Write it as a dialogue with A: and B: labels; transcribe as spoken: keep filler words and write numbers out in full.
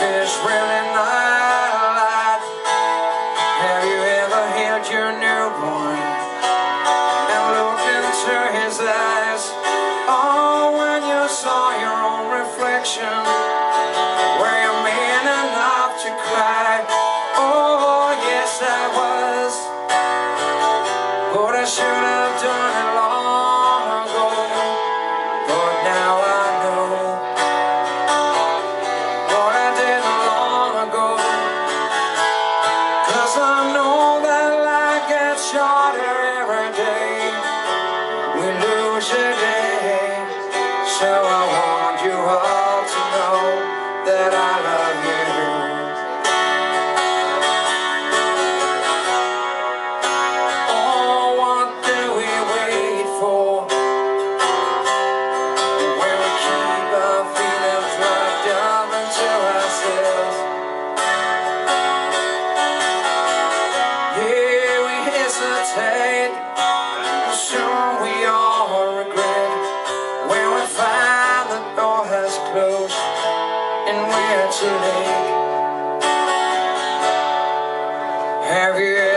A: this really not a lot? Have you ever held your newborn and looked into his eyes? Oh, when you saw your own reflection, were you man enough to cry? Oh, yes I was, but I should have done it long ago. But now I know what I did long ago, 'cause I know that life gets shorter every day. We lose a day, so I want you all to know that I love you. Oh, what do we wait for when we keep our feelings locked up into ourselves? Yeah, we hesitate, soon we all regret when we find the door has closed and we're too late. Have you